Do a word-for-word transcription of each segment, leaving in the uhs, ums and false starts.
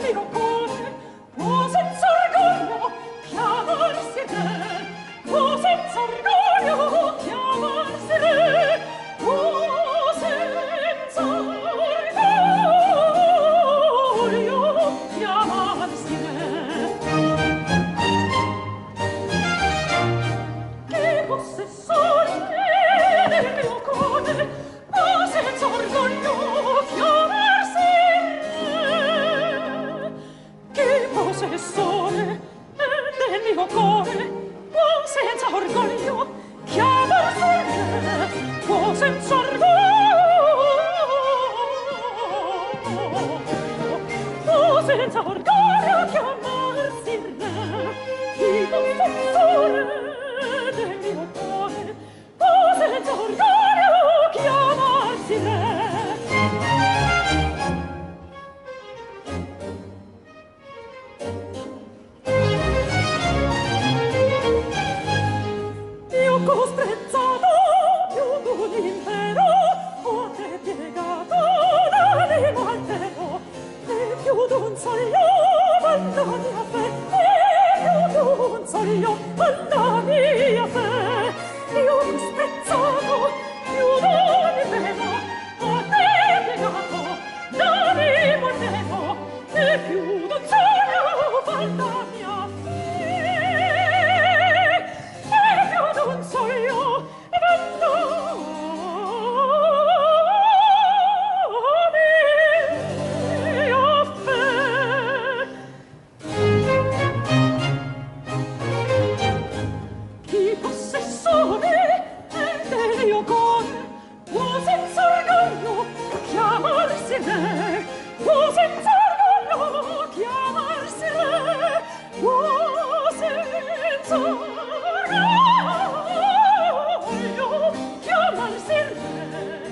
mio cuore può senza orgoglio chiamarsi re, può senza orgoglio chiamarsi re, può senza orgoglio chiamarsi re. Che possessore del mio cuore può senza orgoglio chiamarsi re, che possessore del mio cuore può senza orgoglio chiamarsi re, può senza orgoglio, può senza orgoglio chiamarsi re, chi possessore del mio cuore può senza orgoglio chiamarsi re. Io cosprezzato più d'un impero, ho te piegato l'animo altero, e più d'un soglio mandami a fe, e più d'un soglio mandami a fe. Io cosprezzato più d'un impero, ho te piegato l'animo altero, e più d'un soglio mandami a fe. Non so io, chi possessore del mio cuore può senza orgoglio chiamarsi re, può senza orgoglio chiamarsi re, può senza orgoglio chiamarsi re.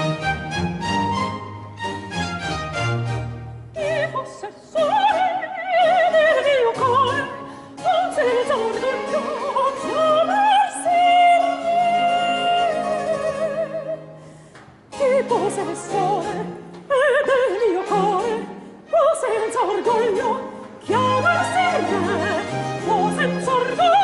Chi possessore del mio cuore può senza orgoglio chiamarsi re. Chi possessore del mio cuore può senza orgoglio chiamarsi re, può senza orgoglio